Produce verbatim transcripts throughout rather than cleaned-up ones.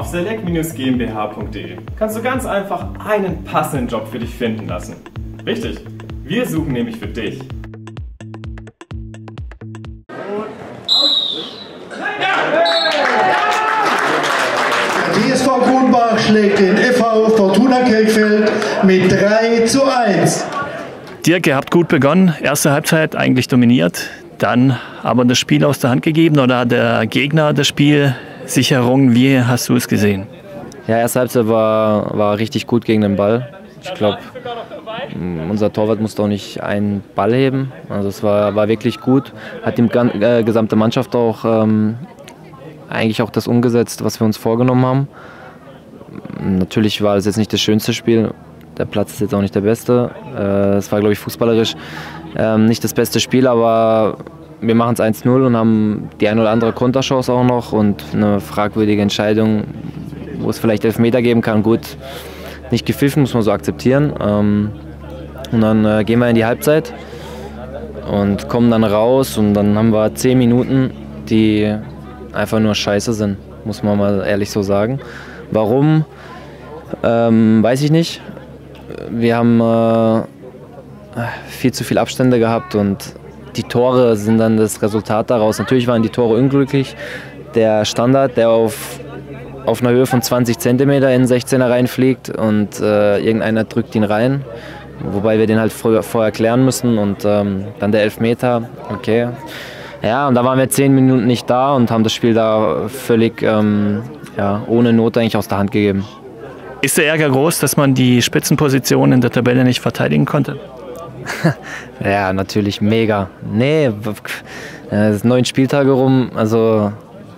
Auf select Bindestrich g m b h punkt de kannst du ganz einfach einen passenden Job für dich finden lassen. Richtig, wir suchen nämlich für dich. Die S V Grunbach schlägt den F V Fortuna Kirchfeld mit drei zu eins. Dirk, ihr habt gut begonnen, erste Halbzeit eigentlich dominiert, dann aber das Spiel aus der Hand gegeben oder hat der Gegner das Spiel sich errungen? Wie hast du es gesehen? Ja, erste Halbzeit war, war richtig gut gegen den Ball. Ich glaube, unser Torwart musste auch nicht einen Ball heben. Also es war, war wirklich gut. Hat die äh, gesamte Mannschaft auch ähm, eigentlich auch das umgesetzt, was wir uns vorgenommen haben. Natürlich war es jetzt nicht das schönste Spiel. Der Platz ist jetzt auch nicht der beste. Äh, es war, glaube ich, fußballerisch äh, nicht das beste Spiel, aber wir machen es eins null und haben die ein oder andere Konterchance auch noch und eine fragwürdige Entscheidung, wo es vielleicht Elfmeter geben kann. Gut, nicht gepfiffen, muss man so akzeptieren. Ähm, und dann äh, gehen wir in die Halbzeit und kommen dann raus und dann haben wir zehn Minuten, die einfach nur scheiße sind, muss man mal ehrlich so sagen. Warum, ähm, weiß ich nicht. Wir haben äh, viel zu viele Abstände gehabt und die Tore sind dann das Resultat daraus. Natürlich waren die Tore unglücklich. Der Standard, der auf auf einer Höhe von zwanzig Zentimeter in den sechzehner reinfliegt und äh, irgendeiner drückt ihn rein, wobei wir den halt vorher, vorher klären müssen und ähm, dann der Elfmeter, okay. Ja, und da waren wir zehn Minuten nicht da und haben das Spiel da völlig ähm, ja, ohne Not eigentlich aus der Hand gegeben. Ist der Ärger groß, dass man die Spitzenposition in der Tabelle nicht verteidigen konnte? Ja, natürlich mega. Nee, es sind neun Spieltage rum, also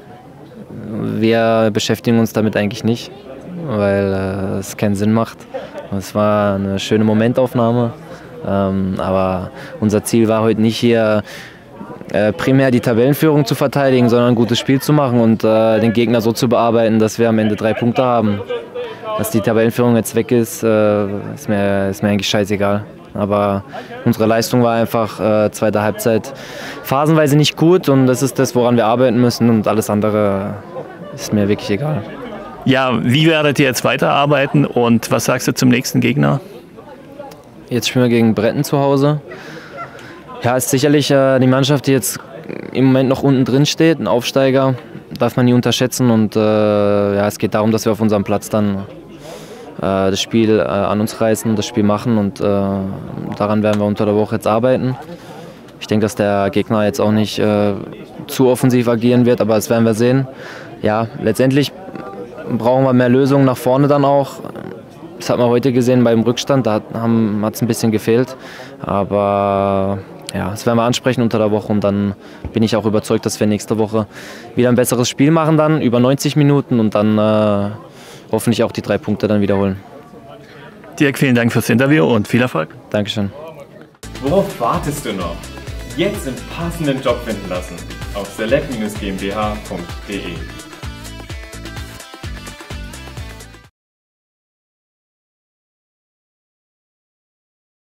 wir beschäftigen uns damit eigentlich nicht, weil äh, es keinen Sinn macht. Es war eine schöne Momentaufnahme, ähm, aber unser Ziel war heute nicht hier äh, primär die Tabellenführung zu verteidigen, sondern ein gutes Spiel zu machen und äh, den Gegner so zu bearbeiten, dass wir am Ende drei Punkte haben. Dass die Tabellenführung jetzt weg ist, äh, ist, mir, ist mir eigentlich scheißegal. Aber unsere Leistung war einfach äh, zweite Halbzeit phasenweise nicht gut und das ist das, woran wir arbeiten müssen und alles andere ist mir wirklich egal. Ja, wie werdet ihr jetzt weiterarbeiten und was sagst du zum nächsten Gegner? Jetzt spielen wir gegen Bretten zu Hause. Ja, ist sicherlich äh, die Mannschaft, die jetzt im Moment noch unten drin steht, ein Aufsteiger, darf man nie unterschätzen und äh, ja, es geht darum, dass wir auf unserem Platz dann das Spiel äh, an uns reißen, das Spiel machen und äh, daran werden wir unter der Woche jetzt arbeiten. Ich denke, dass der Gegner jetzt auch nicht äh, zu offensiv agieren wird, aber das werden wir sehen. Ja, letztendlich brauchen wir mehr Lösungen nach vorne dann auch. Das hat man heute gesehen beim Rückstand, da hat es ein bisschen gefehlt. Aber ja, das werden wir ansprechen unter der Woche und dann bin ich auch überzeugt, dass wir nächste Woche wieder ein besseres Spiel machen dann, über neunzig Minuten und dann äh, hoffentlich auch die drei Punkte dann wiederholen. Dirk, vielen Dank fürs Interview und viel Erfolg. Dankeschön. Worauf wartest du noch? Jetzt einen passenden Job finden lassen auf select Bindestrich g m b h punkt de.